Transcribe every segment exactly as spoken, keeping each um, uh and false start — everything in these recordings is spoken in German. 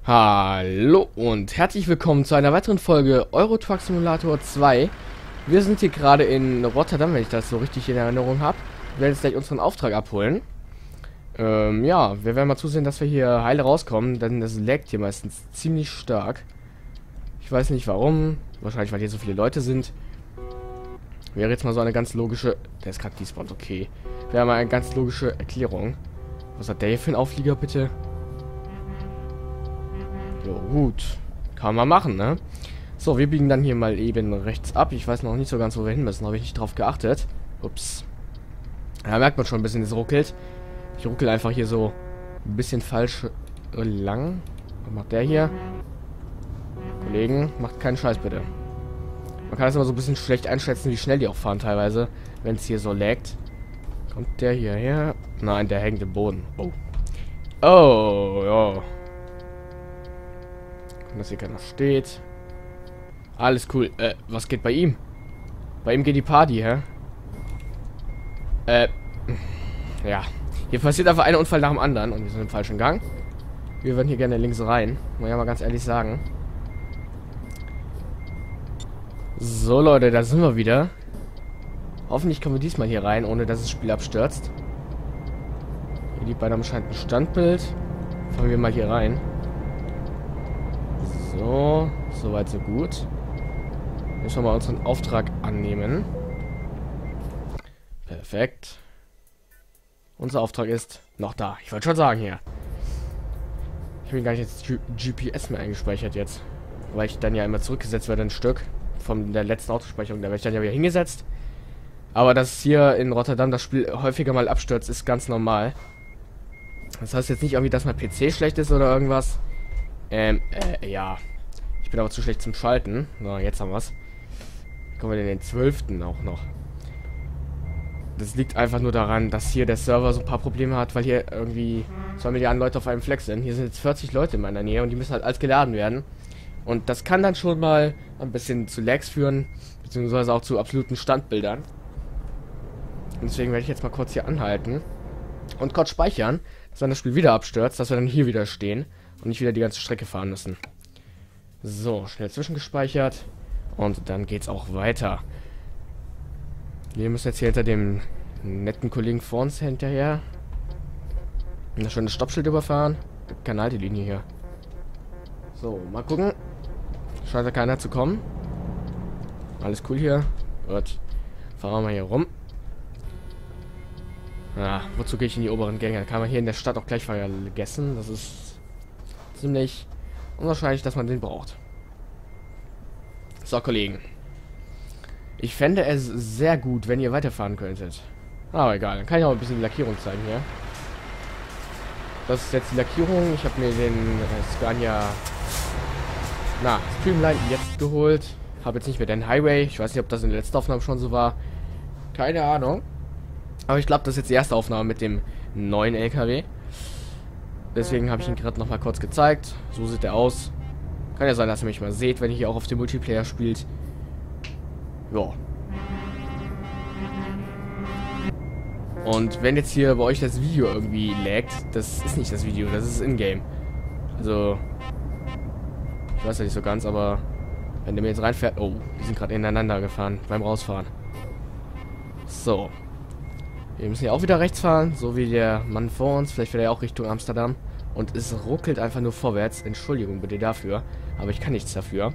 Hallo und herzlich willkommen zu einer weiteren Folge Euro Truck Simulator zwei. Wir sind hier gerade in Rotterdam, wenn ich das so richtig in Erinnerung habe. Wir werden jetzt gleich unseren Auftrag abholen. Ähm, ja, wir werden mal zusehen, dass wir hier heile rauskommen, denn es laggt hier meistens ziemlich stark. Ich weiß nicht warum, wahrscheinlich weil hier so viele Leute sind. Wäre jetzt mal so eine ganz logische... Der ist gerade despawned, okay. Wäre mal eine ganz logische Erklärung. Was hat der hier für einen Auflieger, bitte? Jo, gut. Kann man machen, ne? So, wir biegen dann hier mal eben rechts ab. Ich weiß noch nicht so ganz, wo wir hin müssen. Habe ich nicht drauf geachtet. Ups. Da merkt man schon ein bisschen, es ruckelt. Ich ruckel einfach hier so ein bisschen falsch lang. Was macht der hier? Kollegen, macht keinen Scheiß, bitte. Man kann das immer so ein bisschen schlecht einschätzen, wie schnell die auch fahren teilweise, wenn es hier so laggt. Kommt der hierher? Nein, der hängt im Boden. Oh. Oh, ja. Dass hier keiner steht. Alles cool. Äh, was geht bei ihm? Bei ihm geht die Party, hä? Äh, ja. Hier passiert einfach ein Unfall nach dem anderen und wir sind im falschen Gang. Wir würden hier gerne links rein. Muss ich ja mal ganz ehrlich sagen. So, Leute, da sind wir wieder. Hoffentlich kommen wir diesmal hier rein, ohne dass das Spiel abstürzt. Hier liegt bei einem anscheinend ein Standbild. Fangen wir mal hier rein. So, soweit so gut. Müssen wir mal unseren Auftrag annehmen. Perfekt. Unser Auftrag ist noch da. Ich wollte schon sagen hier. Ich habe gar nicht jetzt G P S mehr eingespeichert jetzt. Weil ich dann ja immer zurückgesetzt werde ein Stück. Von der letzten Autospeicherung. Da werde ich dann ja wieder hingesetzt. Aber dass hier in Rotterdam das Spiel häufiger mal abstürzt, ist ganz normal. Das heißt jetzt nicht irgendwie, dass mein P C schlecht ist oder irgendwas. Ähm, äh, ja. Ich bin aber zu schlecht zum Schalten. So, jetzt haben wir's. Kommen wir denn den zwölften auch noch. Das liegt einfach nur daran, dass hier der Server so ein paar Probleme hat, weil hier irgendwie zwei Milliarden Leute auf einem Fleck sind. Hier sind jetzt vierzig Leute in meiner Nähe und die müssen halt alles geladen werden. Und das kann dann schon mal ein bisschen zu Lags führen, beziehungsweise auch zu absoluten Standbildern. Und deswegen werde ich jetzt mal kurz hier anhalten und kurz speichern, dass wenn das Spiel wieder abstürzt, dass wir dann hier wieder stehen und nicht wieder die ganze Strecke fahren müssen. So, schnell zwischengespeichert. Und dann geht's auch weiter. Wir müssen jetzt hier hinter dem netten Kollegen vor uns hinterher. Und schon das Stoppschild überfahren. Keine Haltelinie hier. So, mal gucken. Scheint da keiner zu kommen. Alles cool hier. Gut. Fahren wir mal hier rum. Ja, wozu gehe ich in die oberen Gänge? Kann man hier in der Stadt auch gleich vergessen. Das ist ziemlich unwahrscheinlich, dass man den braucht. So, Kollegen. Ich fände es sehr gut, wenn ihr weiterfahren könntet. Aber egal, dann kann ich auch ein bisschen die Lackierung zeigen hier. Das ist jetzt die Lackierung. Ich habe mir den äh, Scania na, Streamline jetzt geholt. Habe jetzt nicht mehr den Highway. Ich weiß nicht, ob das in der letzten Aufnahme schon so war. Keine Ahnung. Aber ich glaube, das ist jetzt die erste Aufnahme mit dem neuen L K W. Deswegen habe ich ihn gerade noch mal kurz gezeigt. So sieht er aus. Kann ja sein, dass ihr mich mal seht, wenn ihr hier auch auf dem Multiplayer spielt. Ja. Und wenn jetzt hier bei euch das Video irgendwie laggt, das ist nicht das Video, das ist in-game. Also, ich weiß ja nicht so ganz, aber wenn der mir jetzt reinfährt... Oh, die sind gerade ineinander gefahren beim Rausfahren. So. Wir müssen ja auch wieder rechts fahren, so wie der Mann vor uns. Vielleicht fährt er auch Richtung Amsterdam. Und es ruckelt einfach nur vorwärts. Entschuldigung bitte dafür. Aber ich kann nichts dafür.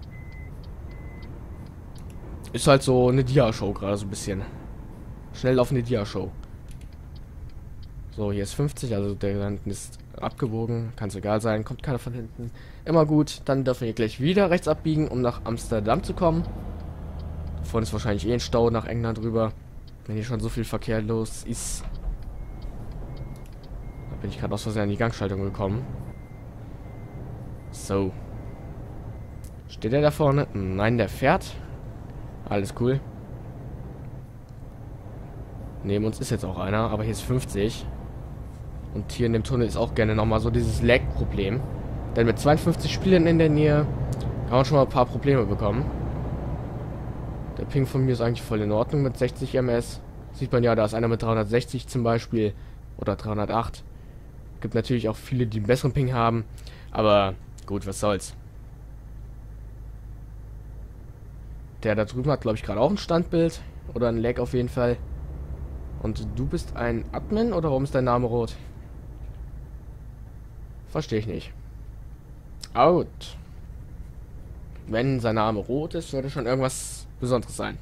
Ist halt so eine Dia-Show gerade so ein bisschen. Schnell laufende Dia-Show. So, hier ist fünfzig, also der da hinten ist abgebogen. Kann es egal sein, kommt keiner von hinten. Immer gut, dann dürfen wir gleich wieder rechts abbiegen, um nach Amsterdam zu kommen. Vorne ist wahrscheinlich eh ein Stau nach England rüber. Wenn hier schon so viel Verkehr los ist. Da bin ich gerade aus Versehen an die Gangschaltung gekommen. So. Steht der da vorne? Nein, der fährt. Alles cool. Neben uns ist jetzt auch einer, aber hier ist fünfzig. Und hier in dem Tunnel ist auch gerne nochmal so dieses Lag-Problem. Denn mit zweiundfünfzig Spielern in der Nähe kann man schon mal ein paar Probleme bekommen. Der Ping von mir ist eigentlich voll in Ordnung mit sechzig M S. Sieht man ja, da ist einer mit dreihundertsechzig zum Beispiel. Oder dreihundertacht. Gibt natürlich auch viele, die einen besseren Ping haben. Aber gut, was soll's. Der da drüben hat, glaube ich, gerade auch ein Standbild. Oder ein Lag auf jeden Fall. Und du bist ein Admin oder warum ist dein Name rot? Verstehe ich nicht. Aber gut. Wenn sein Name rot ist, sollte schon irgendwas Besonderes sein.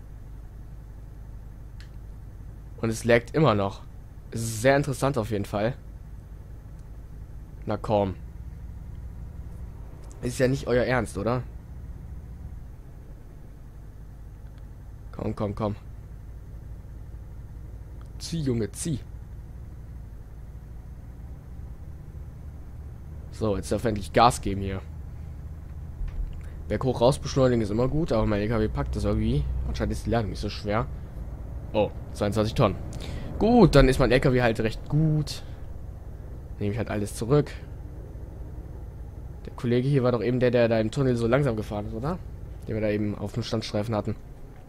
Und es laggt immer noch. Es ist sehr interessant auf jeden Fall. Na komm. Ist ja nicht euer Ernst, oder? Komm, komm, komm. Zieh, Junge, zieh. So, jetzt darf er endlich Gas geben hier. Berghoch raus beschleunigen ist immer gut, aber mein L K W packt das irgendwie. Anscheinend ist die Ladung nicht so schwer. Oh, zweiundzwanzig Tonnen. Gut, dann ist mein L K W halt recht gut. Nehme ich halt alles zurück. Der Kollege hier war doch eben der, der da im Tunnel so langsam gefahren ist, oder? Den wir da eben auf dem Standstreifen hatten.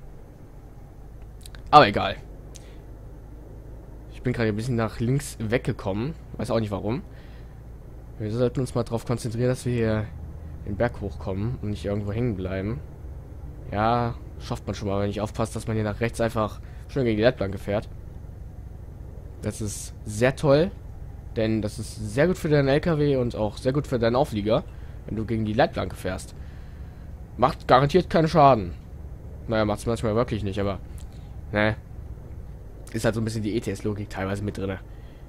Aber egal. Ich bin gerade ein bisschen nach links weggekommen. Weiß auch nicht warum. Wir sollten uns mal darauf konzentrieren, dass wir hier den Berg hochkommen und nicht irgendwo hängen bleiben. Ja, schafft man schon mal, wenn ich aufpasst, dass man hier nach rechts einfach schön gegen die Leitplanke fährt. Das ist sehr toll, denn das ist sehr gut für deinen L K W und auch sehr gut für deinen Auflieger, wenn du gegen die Leitplanke fährst. Macht garantiert keinen Schaden. Naja, macht es manchmal wirklich nicht, aber ne, ist halt so ein bisschen die E T S-Logik teilweise mit drin.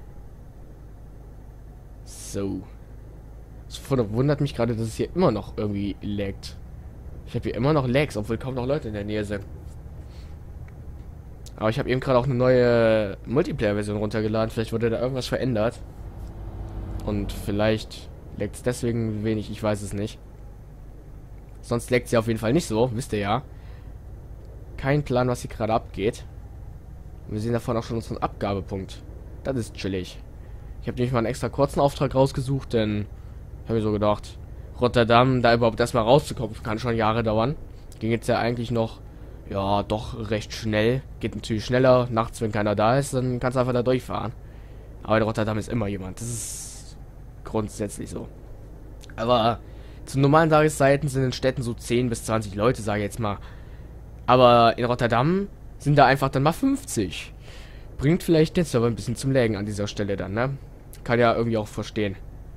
So. Es wundert mich gerade, dass es hier immer noch irgendwie laggt. Ich habe hier immer noch Lags, obwohl kaum noch Leute in der Nähe sind. Aber ich habe eben gerade auch eine neue Multiplayer-Version runtergeladen. Vielleicht wurde da irgendwas verändert. Und vielleicht laggt es deswegen wenig, ich weiß es nicht. Sonst laggt sie auf jeden Fall nicht so, wisst ihr ja. Kein Plan, was hier gerade abgeht. Und wir sehen davon auch schon unseren Abgabepunkt. Das ist chillig. Ich habe nämlich mal einen extra kurzen Auftrag rausgesucht, denn ich habe mir so gedacht, Rotterdam, da überhaupt erstmal rauszukommen, kann schon Jahre dauern. Ging jetzt ja eigentlich noch, ja, doch recht schnell. Geht natürlich schneller. Nachts, wenn keiner da ist, dann kannst du einfach da durchfahren. Aber in Rotterdam ist immer jemand. Das ist grundsätzlich so. Aber zu normalen Tageszeiten sind in Städten so zehn bis zwanzig Leute, sage ich jetzt mal. Aber in Rotterdam sind da einfach dann mal fünfzig. Bringt vielleicht jetzt aber ein bisschen zum Lägen an dieser Stelle dann, ne? Kann ja irgendwie auch verstehen.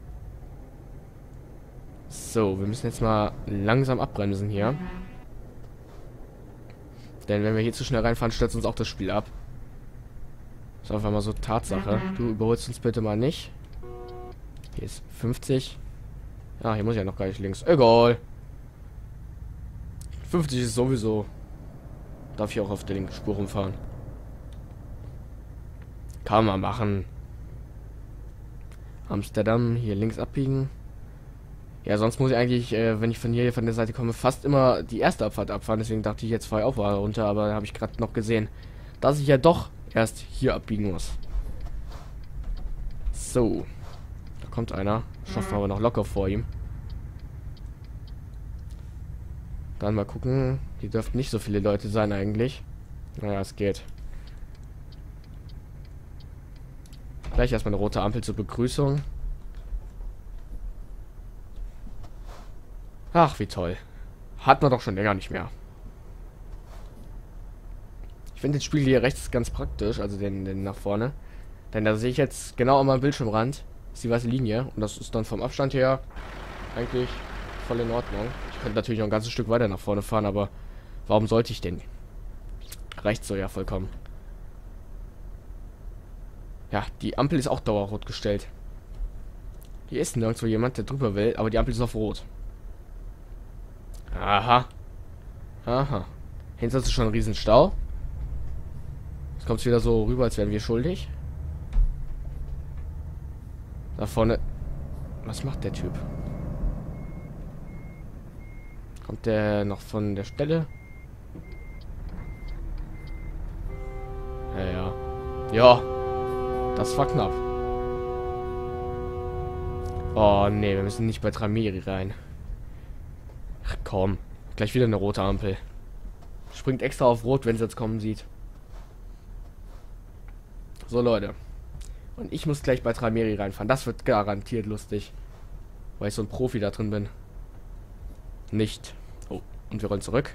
So, wir müssen jetzt mal langsam abbremsen hier. Denn wenn wir hier zu schnell reinfahren, stürzt uns auch das Spiel ab. Das ist einfach mal so Tatsache. Du überholst uns bitte mal nicht. Hier ist fünfzig. Ja, hier muss ich ja noch gar nicht links. Egal. fünfzig ist sowieso. Darf ich auch auf der linken Spur rumfahren. Kann man machen. Amsterdam, hier links abbiegen. Ja, sonst muss ich eigentlich, äh, wenn ich von hier von der Seite komme, fast immer die erste Abfahrt abfahren. Deswegen dachte ich, jetzt fahre ich auch mal runter. Aber da habe ich gerade noch gesehen, dass ich ja doch erst hier abbiegen muss. So. Da kommt einer. Schaffen wir aber noch locker vor ihm. Dann mal gucken. Hier dürften nicht so viele Leute sein eigentlich. Naja, es geht. Gleich erstmal eine rote Ampel zur Begrüßung. Ach, wie toll. Hat man doch schon länger nicht mehr. Ich finde den Spiegel hier rechts ganz praktisch, also den, den nach vorne. Denn da sehe ich jetzt genau an meinem Bildschirmrand, ist die weiße Linie. Und das ist dann vom Abstand her eigentlich voll in Ordnung. Ich könnte natürlich noch ein ganzes Stück weiter nach vorne fahren, aber warum sollte ich denn? Reicht so ja vollkommen. Ja, die Ampel ist auch dauerrot gestellt. Hier ist nirgendwo jemand, der drüber will, aber die Ampel ist auf rot. Aha. Aha. Hinter uns ist schon ein Riesenstau. Jetzt kommt es wieder so rüber, als wären wir schuldig. Da vorne. Was macht der Typ? Kommt der noch von der Stelle? Ja, ja. Ja. Das war knapp. Oh, nee, wir müssen nicht bei Tramiri rein. Ach komm, gleich wieder eine rote Ampel. Springt extra auf Rot, wenn es jetzt kommen sieht. So, Leute. Und ich muss gleich bei Tramiri reinfahren. Das wird garantiert lustig. Weil ich so ein Profi da drin bin. Nicht. Oh, und wir rollen zurück.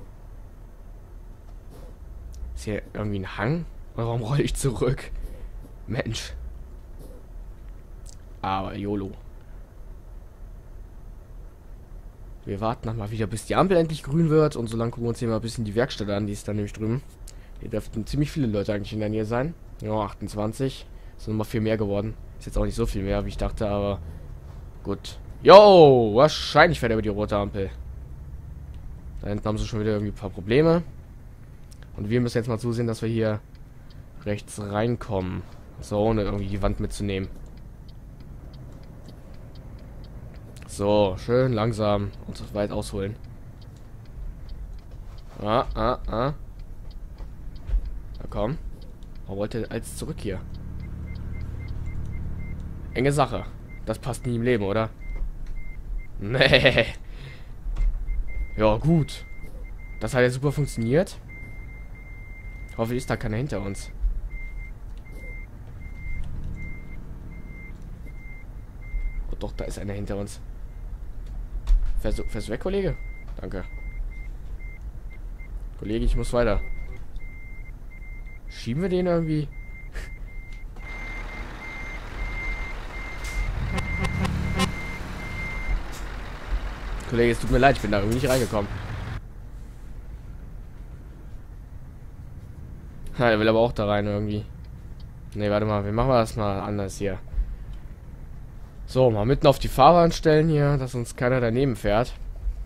Ist hier irgendwie ein Hang? Oder warum rolle ich zurück? Mensch. Aber YOLO. Wir warten noch mal wieder, bis die Ampel endlich grün wird. Und solange gucken wir uns hier mal ein bisschen die Werkstatt an. Die ist dann nämlich drüben. Hier dürften ziemlich viele Leute eigentlich in der Nähe sein. Ja, achtundzwanzig. Ist nochmal viel mehr geworden. Ist jetzt auch nicht so viel mehr, wie ich dachte, aber gut. Jo, wahrscheinlich fährt er über die rote Ampel. Da hinten haben sie schon wieder irgendwie ein paar Probleme. Und wir müssen jetzt mal zusehen, dass wir hier rechts reinkommen. So, ohne irgendwie die Wand mitzunehmen. So, schön langsam und so weit ausholen. Ah, ah, ah. Na komm. Warum wollte er als zurück hier? Enge Sache. Das passt nie im Leben, oder? Nee. Ja, gut. Das hat ja super funktioniert. Hoffentlich ist da keiner hinter uns. Oh doch, da ist einer hinter uns. Fährst du, fährst du weg, Kollege? Danke. Kollege, ich muss weiter. Schieben wir den irgendwie? Kollege, es tut mir leid, ich bin da irgendwie nicht reingekommen. Ha, er will aber auch da rein irgendwie. Ne, warte mal, wir machen das mal anders hier. So, mal mitten auf die Fahrbahn stellen hier, dass uns keiner daneben fährt.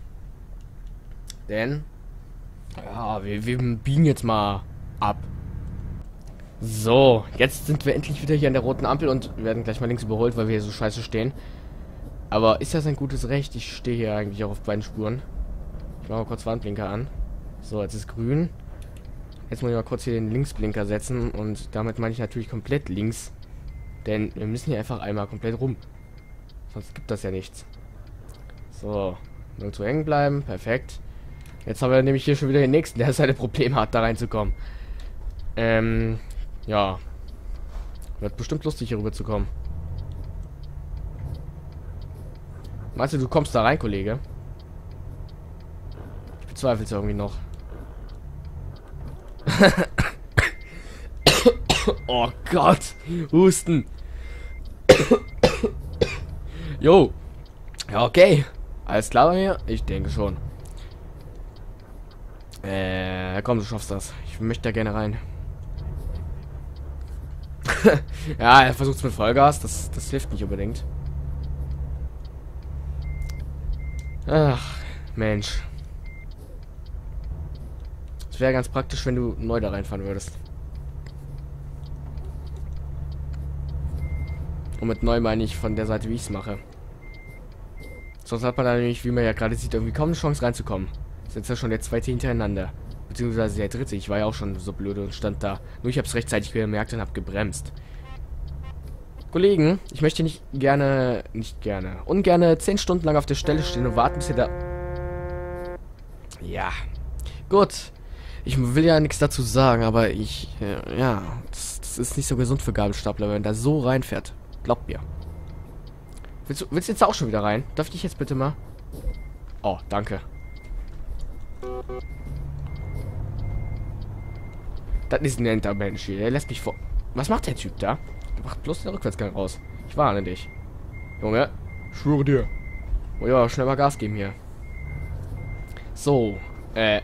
Denn, ja, wir, wir biegen jetzt mal ab. So, jetzt sind wir endlich wieder hier an der roten Ampel und werden gleich mal links überholt, weil wir hier so scheiße stehen. Aber ist das ein gutes Recht? Ich stehe hier eigentlich auch auf beiden Spuren. Ich mache mal kurz Warnblinker an. So, jetzt ist grün. Jetzt muss ich mal kurz hier den Linksblinker setzen und damit meine ich natürlich komplett links. Denn wir müssen hier einfach einmal komplett rum. Sonst gibt das ja nichts. So, nur zu hängen bleiben. Perfekt. Jetzt haben wir nämlich hier schon wieder den nächsten, der seine Probleme hat, da reinzukommen. Ähm, ja. Wird bestimmt lustig, hier rüber zu kommen. Meinst du, du kommst da rein, Kollege? Ich bezweifle es irgendwie noch. Oh Gott. Husten. Jo. Ja, okay. Alles klar bei mir? Ich denke schon. Äh, komm, du schaffst das. Ich möchte da gerne rein. Ja, er versucht es mit Vollgas. Das, das hilft nicht unbedingt. Ach, Mensch. Es wäre ganz praktisch, wenn du neu da reinfahren würdest. Und mit neu meine ich von der Seite, wie ich es mache. Sonst hat man da nämlich, wie man ja gerade sieht, irgendwie kaum eine Chance reinzukommen. Das ist jetzt ja schon der zweite hintereinander. Beziehungsweise der dritte. Ich war ja auch schon so blöd und stand da. Nur ich habe es rechtzeitig gemerkt und habe gebremst. Kollegen, ich möchte nicht gerne, nicht gerne, ungerne zehn Stunden lang auf der Stelle stehen und warten, bis ihr da... Ja. Gut. Ich will ja nichts dazu sagen, aber ich, äh, ja, das, das ist nicht so gesund für Gabelstapler, wenn man da so reinfährt. Glaubt mir. Willst du, willst du jetzt auch schon wieder rein? Darf ich jetzt bitte mal? Oh, danke. Das ist ein netter Mensch hier. Der lässt mich vor... Was macht der Typ da? Der macht bloß den Rückwärtsgang raus. Ich warne dich. Junge, schwöre dir. Oh ja, schnell mal Gas geben hier. So, äh...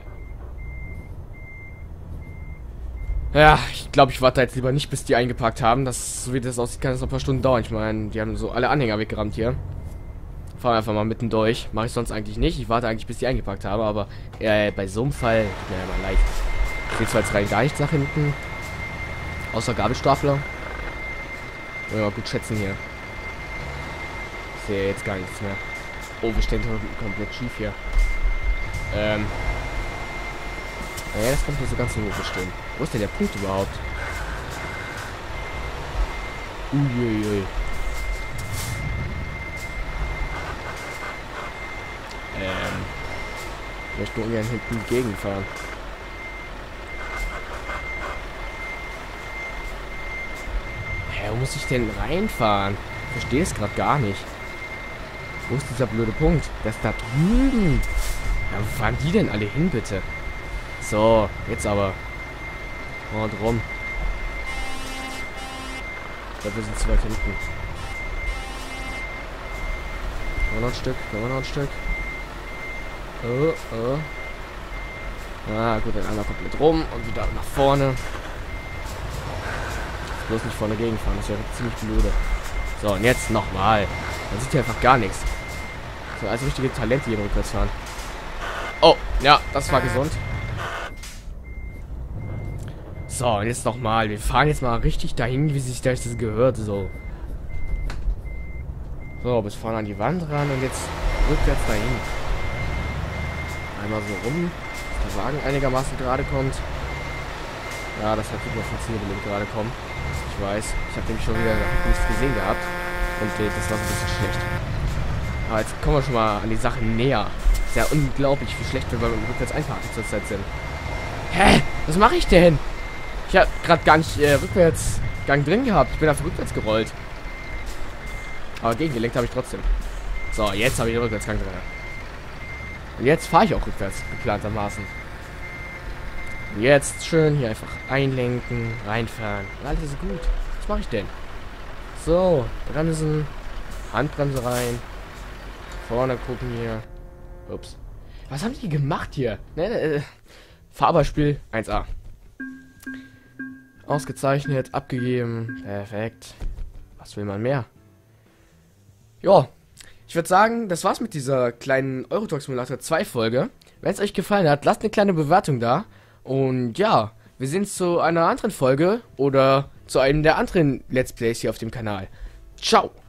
Ja, ich glaube, ich warte jetzt lieber nicht, bis die eingepackt haben. Das, so wie das aussieht, kann es noch ein paar Stunden dauern. Ich meine, die haben so alle Anhänger weggerammt hier. Fahren einfach mal mitten durch. Mache ich sonst eigentlich nicht. Ich warte eigentlich, bis die eingepackt haben. Aber äh, bei so einem Fall, tut mir ja mal leid. Ich sehe zwar jetzt rein gar nichts nach hinten. Außer Gabelstapler. Wollen wir mal gut schätzen hier. Ich sehe jetzt gar nichts mehr. Oh, wir stehen komplett schief hier. Ähm... Ja, das kommt nicht so ganz so hoch stehen. Wo ist denn der Punkt überhaupt? Uiuiui. Ähm. Ich möchte nur ungern hinten gegenfahren. Hä, wo muss ich denn reinfahren? Ich verstehe es gerade gar nicht. Wo ist dieser blöde Punkt? Der ist da drüben. Ja, wo fahren die denn alle hin, bitte? So, jetzt aber. Und rum. Ich glaube, wir sind zu weit hinten. Können wir noch ein Stück? Können wir noch ein Stück? Oh, oh. Ah, gut, dann einmal komplett rum und wieder nach vorne. Bloß nicht vorne gegenfahren, das wäre ziemlich blöde. So, und jetzt nochmal. Man sieht hier einfach gar nichts. So, als richtige Talente hier rückwärts fahren. Oh, ja, das war gesund. So, und jetzt nochmal. Wir fahren jetzt mal richtig dahin, wie sich das gehört. So. So, bis vorne an die Wand ran und jetzt rückwärts dahin. Einmal so rum, dass der Wagen einigermaßen gerade kommt. Ja, das hat super funktioniert, wenn wir gerade kommen. Ich weiß, ich habe nämlich schon wieder nichts gesehen gehabt. Und äh, das war so ein bisschen schlecht. Aber jetzt kommen wir schon mal an die Sache näher. Ist ja unglaublich, wie schlecht wir beim rückwärts einparken zurzeit sind. Hä? Was mache ich denn? Ich habe gerade gar nicht äh, Rückwärtsgang drin gehabt. Ich bin einfach rückwärts gerollt. Aber gegengelenkt habe ich trotzdem. So, jetzt habe ich den Rückwärtsgang drin. Und jetzt fahre ich auch rückwärts, geplantermaßen. Und jetzt schön hier einfach einlenken, reinfahren. Und alles ist gut. Was mache ich denn? So, Bremsen, Handbremse rein. Vorne gucken hier. Ups. Was haben die gemacht hier? Ne, äh, Fahrbeispiel eins a. Ausgezeichnet, abgegeben. Perfekt. Was will man mehr? Ja, ich würde sagen, das war's mit dieser kleinen Euro Truck Simulator zwei Folge. Wenn es euch gefallen hat, lasst eine kleine Bewertung da. Und ja, wir sehen uns zu einer anderen Folge oder zu einem der anderen Let's Plays hier auf dem Kanal. Ciao!